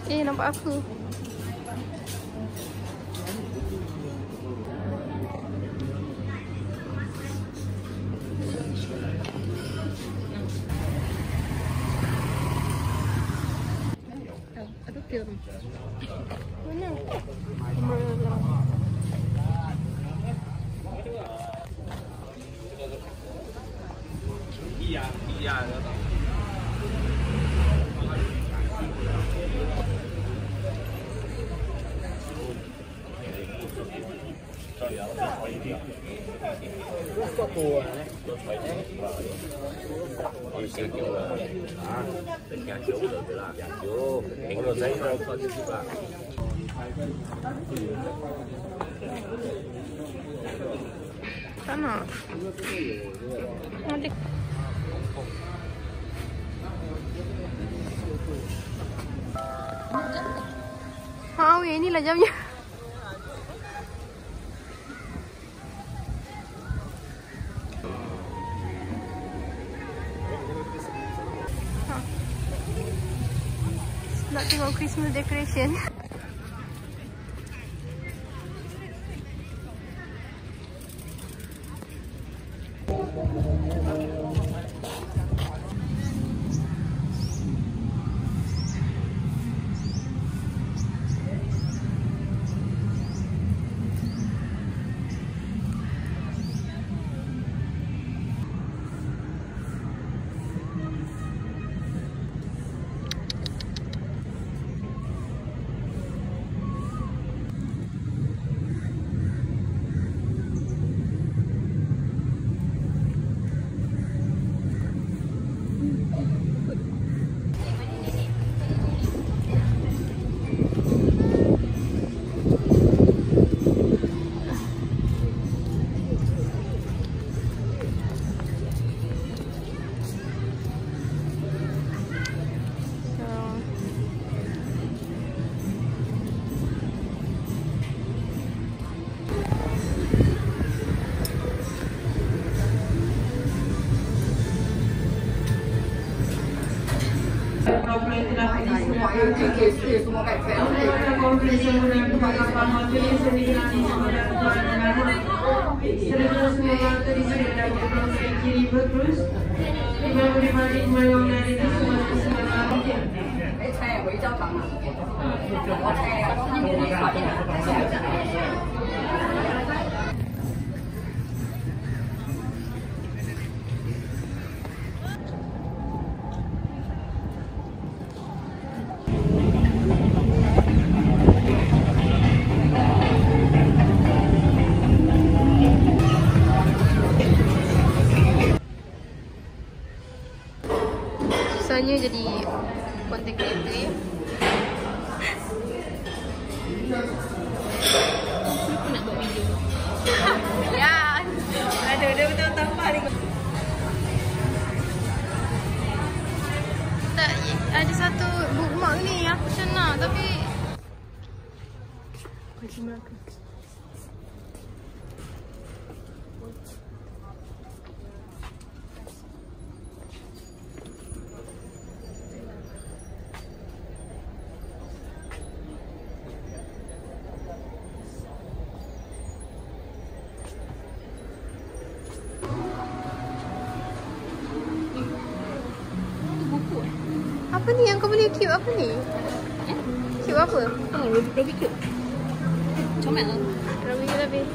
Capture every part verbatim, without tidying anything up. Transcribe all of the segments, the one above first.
Eh, nampak apa? Ada film. Mana? Iya, iya. Có cua này, con xíu kiểu là à, tình cảm chú được là dạ chú, anh có giấy đâu có chứ bạn. Sana. Nanti. Không, ini là jamnya. Nak tengok Christmas decoration. Susahnya jadi content creator ya. Aku nak buat video. Ya, ada ada betul tambah ni. Tak, ada satu bookmark ni aku macam nak tapi bagi Melaka. Apa ni yang kau beli cube apa ni? Eh? Cube apa? Oh, Ruby cube. Comel lah. Ruby cube lebih.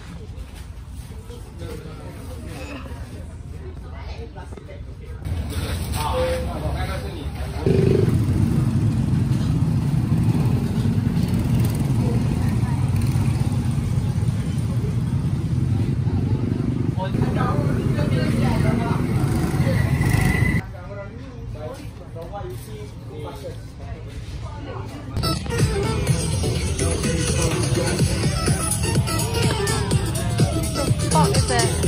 What is it?